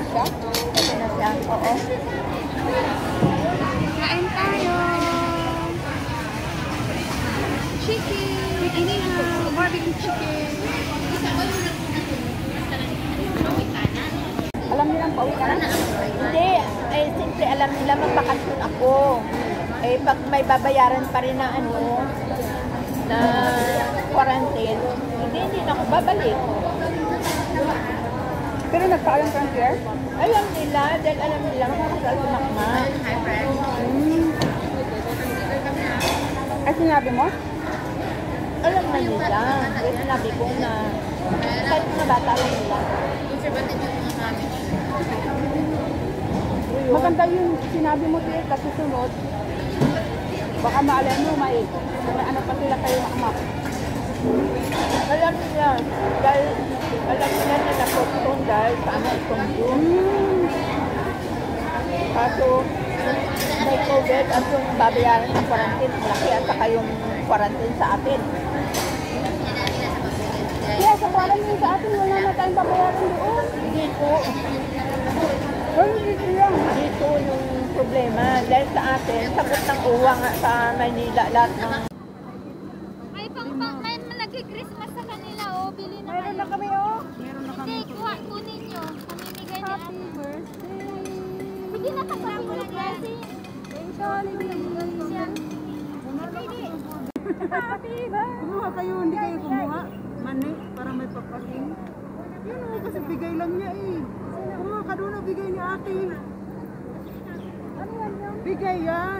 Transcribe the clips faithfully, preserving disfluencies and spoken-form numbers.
siya? Ito na siya. Oo. Kain tayo. Chicken. Inihaw. Barbecue chicken. Alam nilang pauwi ka na? Hindi. Eh, simple alam nila magbakasyon ako. Eh, pag may babayaran pa rin na ano, na quarantine, hindi, hindi na ako babalik. Pero nagpaalam ka ng Claire? Alam nila, dahil alam nila makakasal si Makma. Hmm. Ay, sinabi mo? Alam na nila. Kaya sinabi ko na kahit mga bata lang nila. Maganda yung sinabi mo, Claire, kasi sunod. Baka maalala mo, may, may ano pa sila kayo makmak. Alam nila, dahil alam nila na napostpone dahil sa ano itong June. Hmm. Kaso, may COVID at yung babayaran ng quarantine, malaki at saka yung quarantine sa atin. Kaya sa quarantine sa atin, wala na tayong babayaran doon. Dito, Well, dito lang. dito yung problema. Dahil sa atin, sagot ng uwa nga sa Maynila, lahat ng May pang pang may nag-Christmas sa kanila, oh, bili na Meron kayo. na kami, oh. Meron na Hindi, kuha, kunin nyo. Pamimigay ni Ate. birthday. Sige na, tanggapin mo na kasi. Thank you, Siya. Happy birthday. Kumuha kayo, hindi kayo kumuha. Mani, para may papaking. Yun o, kasi bigay lang niya eh. Kumuha ka doon, bigay ni ate. Ano yan yan? Bigay yan.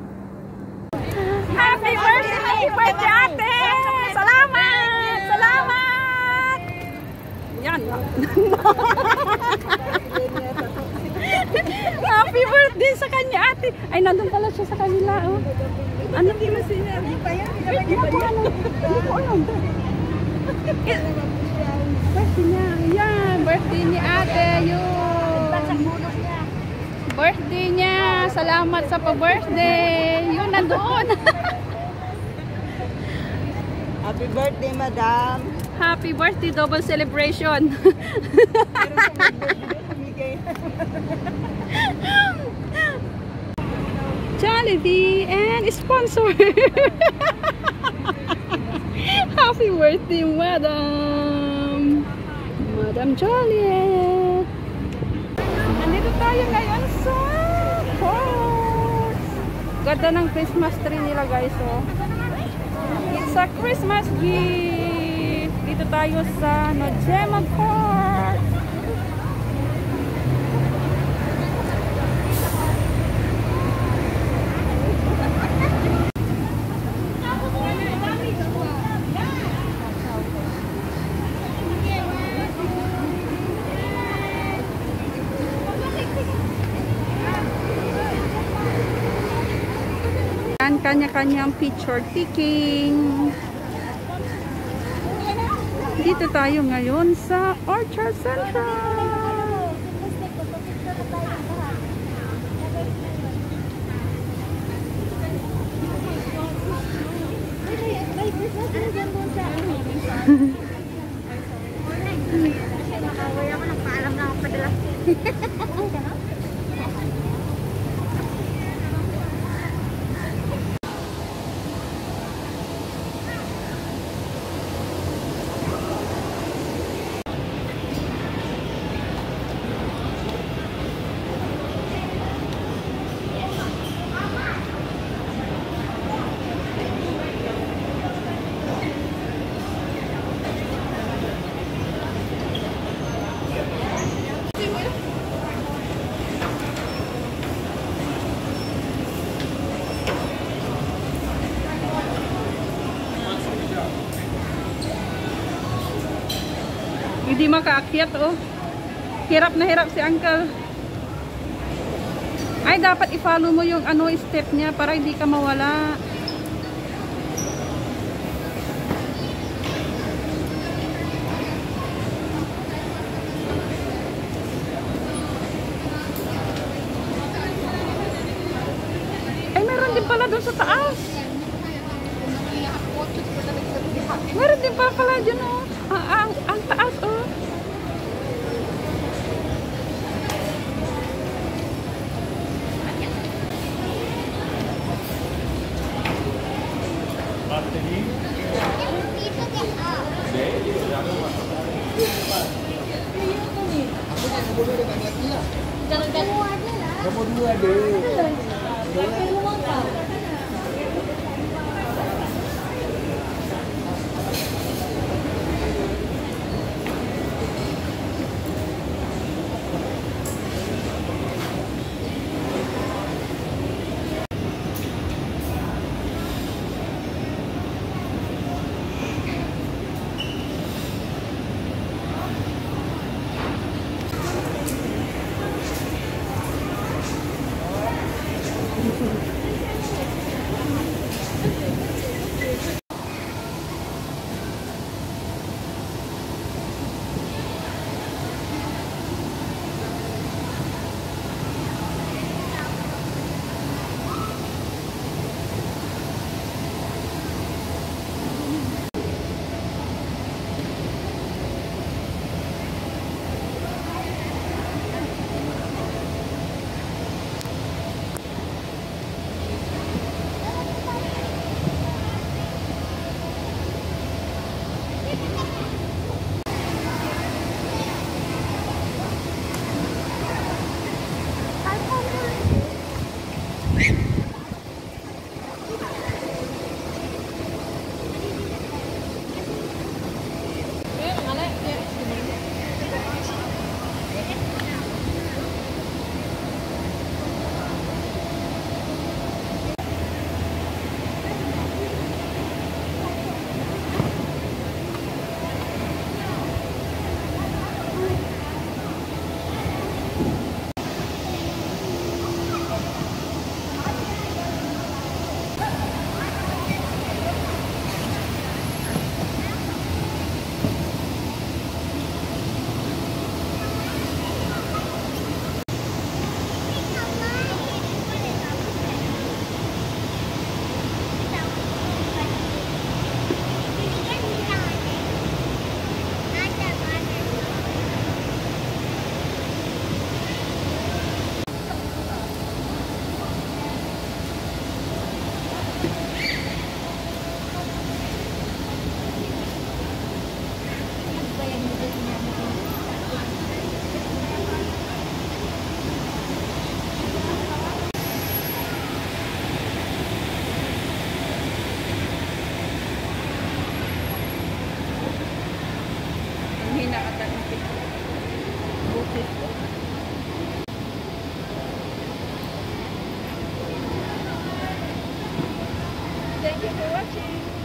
Happy birthday! Happy birthday, ate! Salamat! Salamat! Yan. Happy birthday sa kanya, ate. Ay, nandun pala siya sa kanila, oh. Ano? Hindi mo sinabi pa yan? Hindi ko alam. Hindi ko alam. Birthday niya. Yan, birthday ni ate. Yun. Birthday niya. Salamat sa pa-birthday. Yun, nandoon. Happy birthday, madam! Happy birthday, double celebration. Jollibee and sponsor. Happy birthday, Madam! Madam Joliet! Nandito tayo ngayon sa Courts. Ganda ng Christmas tree nila, guys, oh. It's a Christmas gift. Dito tayo sa Nojema Court. Kanya-kanyang picture taking. Dito tayo ngayon sa Orchard Central. Hindi makaakyat, oh. Hirap na hirap si uncle. Ay, dapat i-follow mo yung ano step niya para hindi ka mawala. Ay, meron din pala doon sa taas. Meron din pala pala dyan, oh. Ang, ang, ang taas, oh. Kamu dua deh. Thank you for watching.